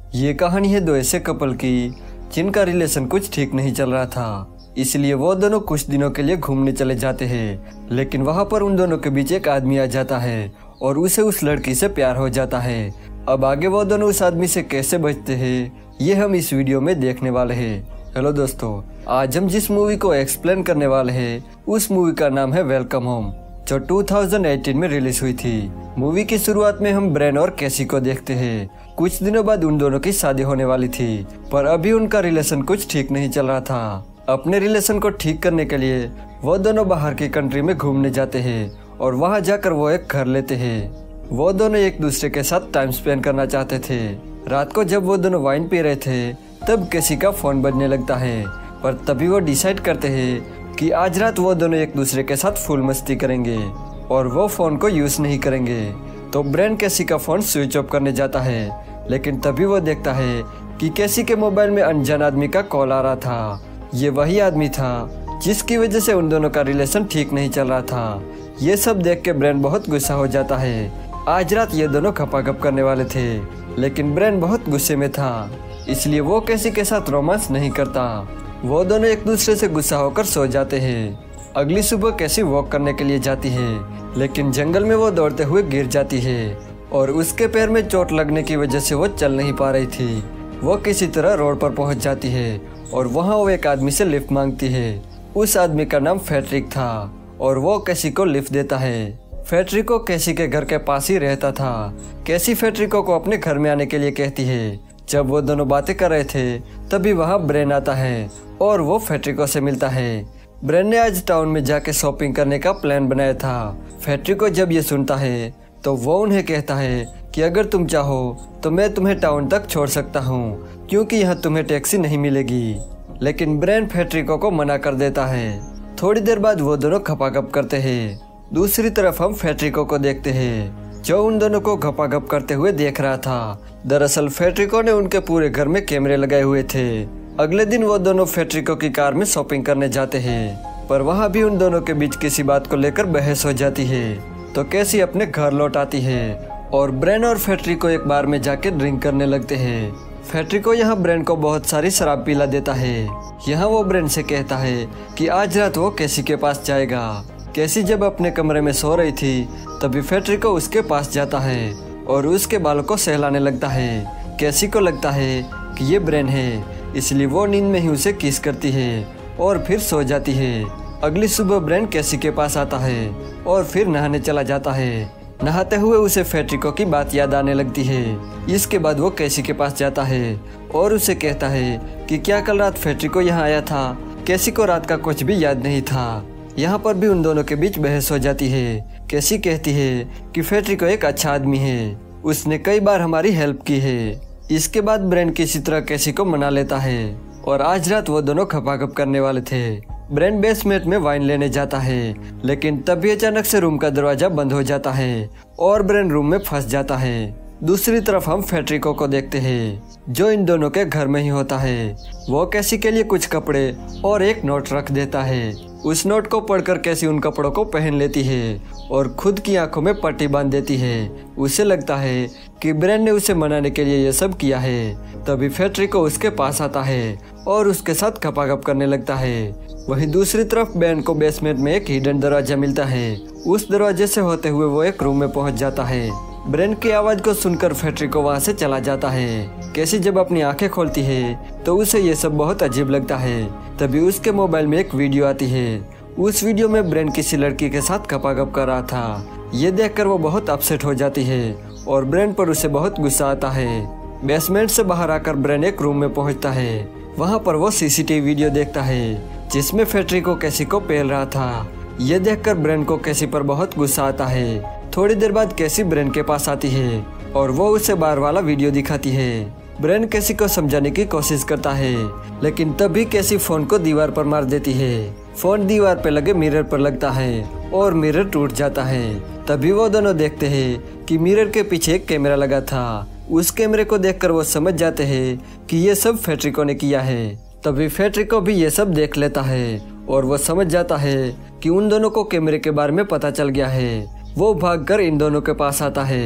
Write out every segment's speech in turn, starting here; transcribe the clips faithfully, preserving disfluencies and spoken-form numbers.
ये कहानी है दो ऐसे कपल की जिनका रिलेशन कुछ ठीक नहीं चल रहा था, इसलिए वो दोनों कुछ दिनों के लिए घूमने चले जाते हैं। लेकिन वहाँ पर उन दोनों के बीच एक आदमी आ जाता है और उसे उस लड़की से प्यार हो जाता है। अब आगे वो दोनों उस आदमी से कैसे बचते हैं ये हम इस वीडियो में देखने वाले हैं। हेलो दोस्तों, आज हम जिस मूवी को एक्सप्लेन करने वाले हैं उस मूवी का नाम है वेलकम होम, जो दो हज़ार अठारह में रिलीज हुई थी। मूवी की शुरुआत में हम ब्रेन और कैसी को देखते हैं। कुछ दिनों बाद उन दोनों की शादी होने वाली थी, पर अभी उनका रिलेशन कुछ ठीक नहीं चल रहा था। अपने रिलेशन को ठीक करने के लिए वो दोनों बाहर की कंट्री में घूमने जाते हैं और वहां जाकर वो एक घर लेते हैं। वो दोनों एक दूसरे के साथ टाइम स्पेंड करना चाहते थे। रात को जब वो दोनों वाइन पी रहे थे तब कैसी का फोन बजने लगता है, पर तभी वो डिसाइड करते हैं कि आज रात वो दोनों एक दूसरे के साथ फुल मस्ती करेंगे और वो फोन को यूज नहीं करेंगे। तो ब्रेन कैसी का फोन स्विच ऑफ करने जाता है, लेकिन तभी वो देखता है कि कैसी के मोबाइल में अनजान आदमी का कॉल आ रहा था। ये वही आदमी था जिसकी वजह से उन दोनों का रिलेशन ठीक नहीं चल रहा था। ये सब देख के ब्रेन बहुत गुस्सा हो जाता है। आज रात ये दोनों खपाखप करने वाले थे, लेकिन ब्रेन बहुत गुस्से में था, इसलिए वो कैसी के साथ रोमांस नहीं करता। वो दोनों एक दूसरे से गुस्सा होकर सो जाते हैं। अगली सुबह कैसी वॉक करने के लिए जाती है, लेकिन जंगल में वो दौड़ते हुए गिर जाती है और उसके पैर में चोट लगने की वजह से वो चल नहीं पा रही थी। वो किसी तरह रोड पर पहुंच जाती है और वहां वो एक आदमी से लिफ्ट मांगती है। उस आदमी का नाम फेड्रिक था और वो कैसी को लिफ्ट देता है। फेड्रिको कैसी के घर के पास ही रहता था। कैसी फेड्रिको को अपने घर में आने के लिए कहती है। जब वो दोनों बातें कर रहे थे तभी वहाँ ब्रेन आता है और वो फेड्रिको से मिलता है। ब्रेन ने आज टाउन में जाके शॉपिंग करने का प्लान बनाया था। फेड्रिको जब ये सुनता है तो वो उन्हें कहता है कि अगर तुम चाहो तो मैं तुम्हें टाउन तक छोड़ सकता हूँ, क्योंकि यहाँ तुम्हें टैक्सी नहीं मिलेगी। लेकिन ब्रेन फेड्रिको को मना कर देता है। थोड़ी देर बाद वो दोनों खपाखप करते हैं। दूसरी तरफ हम फेड्रिको को देखते हैं, जो उन दोनों को खपाखप करते हुए देख रहा था। दरअसल फेड्रिको ने उनके पूरे घर में कैमरे लगाए हुए थे। अगले दिन वो दोनों फेड्रिको की कार में शॉपिंग करने जाते हैं, पर वहाँ भी उन दोनों के बीच किसी बात को लेकर बहस हो जाती है। तो कैसी अपने घर लौट आती है और ब्रेन और फेड्रिको एक बार में जाके ड्रिंक करने लगते हैं। फेड्रिको यहाँ ब्रेन को बहुत सारी शराब पिला देता है। यहाँ वो ब्रेन से कहता है कि आज रात वो कैसी के पास जाएगा। कैसी जब अपने कमरे में सो रही थी तभी फेड्रिको उसके पास जाता है और उसके बालों को सहलाने लगता है। कैसी को लगता है कि ये ब्रेन है, इसलिए वो नींद में ही उसे किस करती है और फिर सो जाती है। अगली सुबह ब्रेन कैसी के पास आता है और फिर नहाने चला जाता है। नहाते हुए उसे फेड्रिको की बात याद आने लगती है। इसके बाद वो कैसी के पास जाता है और उसे कहता है कि क्या कल रात फेड्रिको यहाँ आया था। कैसी को रात का कुछ भी याद नहीं था। यहाँ पर भी उन दोनों के बीच बहस हो जाती है। कैसी कहती है कि फेड्रिको एक अच्छा आदमी है, उसने कई बार हमारी हेल्प की है। इसके बाद ब्रेन किसी तरह कैसी को मना लेता है और आज रात वो दोनों खपाखप करने वाले थे। ब्रेन बेसमेंट में वाइन लेने जाता है, लेकिन तभी अचानक से रूम का दरवाजा बंद हो जाता है और ब्रेन रूम में फंस जाता है। दूसरी तरफ हम फेड्रिको को देखते हैं, जो इन दोनों के घर में ही होता है। वो कैसी के लिए कुछ कपड़े और एक नोट रख देता है। उस नोट को पढ़कर कैसी उन कपड़ों को पहन लेती है और खुद की आंखों में पट्टी बांध देती है। उसे लगता है कि ब्रेन ने उसे मनाने के लिए ये सब किया है। तभी फेड्रिको उसके पास आता है और उसके साथ खपाखप करने लगता है। वहीं दूसरी तरफ ब्रेन को बेसमेंट में एक हिडन दरवाजा मिलता है। उस दरवाजे से होते हुए वो एक रूम में पहुंच जाता है। ब्रेन की आवाज को सुनकर फेड्रिको वहां से चला जाता है। कैसी जब अपनी आंखें खोलती है तो उसे ये सब बहुत अजीब लगता है। तभी उसके मोबाइल में एक वीडियो आती है। उस वीडियो में ब्रेन किसी लड़की के साथ खपाखप कर रहा था। ये देखकर वो बहुत अपसेट हो जाती है और ब्रेन पर उसे बहुत गुस्सा आता है। बेसमेंट से बाहर आकर ब्रेन एक रूम में पहुंचता है। वहां पर वो सीसीटीवी वीडियो देखता है जिसमें फेड्रिको कैसी को पेल रहा था। ये देखकर ब्रेन को कैसी पर बहुत गुस्सा आता है। थोड़ी देर बाद कैसी ब्रेन के पास आती है और वो उसे बार वाला वीडियो दिखाती है। ब्रेन कैसी को समझाने की कोशिश करता है, लेकिन तभी कैसी फोन को दीवार पर मार देती है। फोन दीवार पर लगे मिरर पर लगता है और मिरर टूट जाता है। तभी वो दोनों देखते हैं कि मिरर के पीछे एक कैमरा लगा था। उस कैमरे को देखकर वो समझ जाते हैं कि ये सब फेड्रिको ने किया है। तभी फेड्रिको भी ये सब देख लेता है और वो समझ जाता है कि उन दोनों को कैमरे के बारे में पता चल गया है। वो भागकर इन दोनों के पास आता है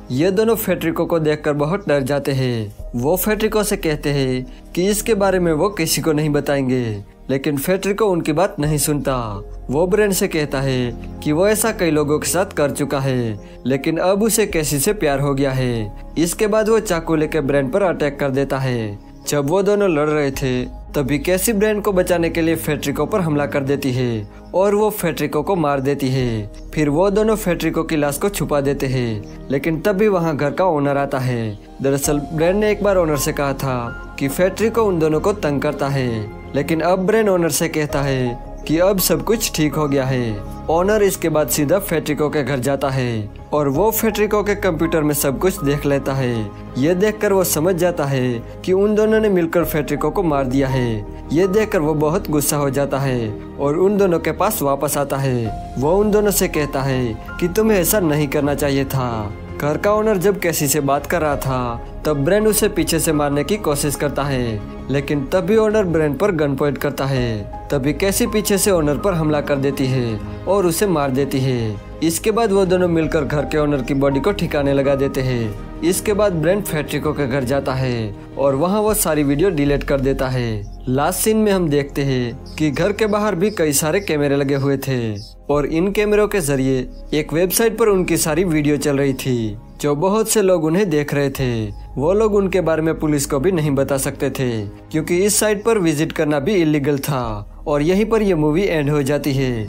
ये दोनों फेड्रिको को देखकर बहुत डर जाते हैं। वो फेड्रिको से कहते हैं कि इसके बारे में वो किसी को नहीं बताएंगे, लेकिन फेड्रिको उनकी बात नहीं सुनता। वो ब्रेन से कहता है कि वो ऐसा कई लोगों के साथ कर चुका है, लेकिन अब उसे कैसी से प्यार हो गया है। इसके बाद वो चाकू लेकर ब्रेन पर अटैक कर देता है। जब वो दोनों लड़ रहे थे तभी कैसी ब्रेन को बचाने के लिए फेड्रिको पर हमला कर देती है और वो फेड्रिको को मार देती है। फिर वो दोनों फेड्रिको की लाश को छुपा देते हैं, लेकिन तभी वहाँ घर का ओनर आता है। दरअसल ब्रेन ने एक बार ओनर से कहा था कि फेड्रिको उन दोनों को तंग करता है, लेकिन अब ब्रेन ओनर से कहता है कि अब सब कुछ ठीक हो गया है। ओनर इसके बाद सीधा फेड्रिको के घर जाता है और वो फेड्रिको के कंप्यूटर में सब कुछ देख लेता है। ये देखकर वो समझ जाता है कि उन दोनों ने मिलकर फेड्रिको को मार दिया है। ये देखकर वो बहुत गुस्सा हो जाता है और उन दोनों के पास वापस आता है। वो उन दोनों से कहता है कि तुम्हें ऐसा नहीं करना चाहिए था। घर का ओनर जब कैसी से बात कर रहा था तब ब्रेन उसे पीछे से मारने की कोशिश करता है, लेकिन तभी ओनर ब्रेन पर गन पॉइंट करता है। तभी कैसी पीछे से ओनर पर हमला कर देती है और उसे मार देती है। इसके बाद वो दोनों मिलकर घर के ओनर की बॉडी को ठिकाने लगा देते हैं। इसके बाद ब्रेन फेड्रिको के घर जाता है और वहाँ वो सारी वीडियो डिलीट कर देता है। लास्ट सीन में हम देखते हैं कि घर के बाहर भी कई सारे कैमरे लगे हुए थे और इन कैमरों के जरिए एक वेबसाइट पर उनकी सारी वीडियो चल रही थी, जो बहुत से लोग उन्हें देख रहे थे। वो लोग उनके बारे में पुलिस को भी नहीं बता सकते थे, क्योंकि इस साइट पर विजिट करना भी इलीगल था। और यहीं पर यह मूवी एंड हो जाती है।